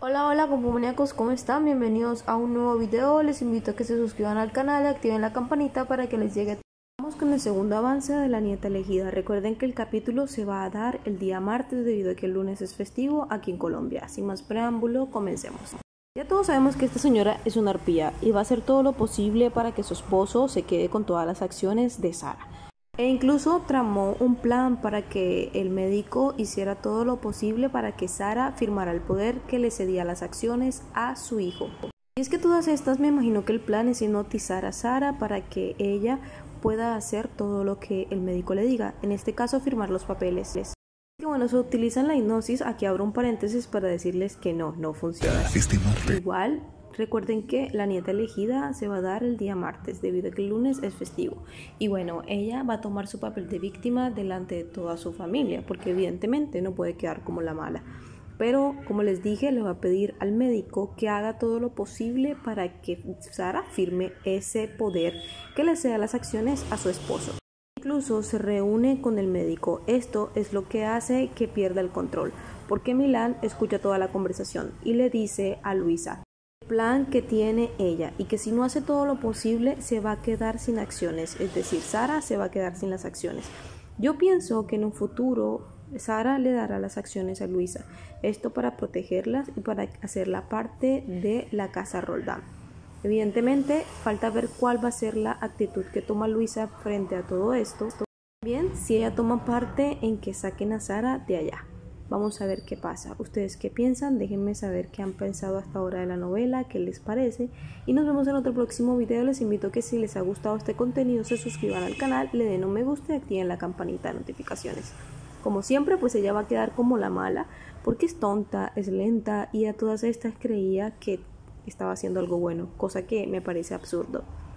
Hola, hola compañeros, ¿cómo están? Bienvenidos a un nuevo video. Les invito a que se suscriban al canal y activen la campanita para que les llegue. Vamos con el segundo avance de La Nieta Elegida. Recuerden que el capítulo se va a dar el día martes debido a que el lunes es festivo aquí en Colombia. Sin más preámbulo, comencemos. Ya todos sabemos que esta señora es una arpía y va a hacer todo lo posible para que su esposo se quede con todas las acciones de Sara. E incluso tramó un plan para que el médico hiciera todo lo posible para que Sara firmara el poder que le cedía las acciones a su hijo. Y es que todas estas, me imagino que el plan es hipnotizar a Sara para que ella pueda hacer todo lo que el médico le diga, en este caso firmar los papeles. Y bueno, se utiliza en la hipnosis. Aquí abro un paréntesis para decirles que no funciona así. Igual, recuerden que La Nieta Elegida se va a dar el día martes debido a que el lunes es festivo. Y bueno, ella va a tomar su papel de víctima delante de toda su familia, porque evidentemente no puede quedar como la mala. Pero como les dije, le va a pedir al médico que haga todo lo posible para que Sara firme ese poder que le ceda las acciones a su esposo. Incluso se reúne con el médico. Esto es lo que hace que pierda el control, porque Milán escucha toda la conversación y le dice a Luisa el plan que tiene ella y que si no hace todo lo posible se va a quedar sin acciones, es decir, Sara se va a quedar sin las acciones. Yo pienso que en un futuro Sara le dará las acciones a Luisa, esto para protegerlas y para hacerla parte de la casa Roldán. Evidentemente, falta ver cuál va a ser la actitud que toma Luisa frente a todo esto. También si ella toma parte en que saquen a Sara de allá. Vamos a ver qué pasa. ¿Ustedes qué piensan? Déjenme saber qué han pensado hasta ahora de la novela, qué les parece. Y nos vemos en otro próximo video. Les invito a que si les ha gustado este contenido se suscriban al canal, le den un me gusta y activen la campanita de notificaciones. Como siempre, pues ella va a quedar como la mala, porque es tonta, es lenta y a todas estas creía que estaba haciendo algo bueno, cosa que me parece absurdo.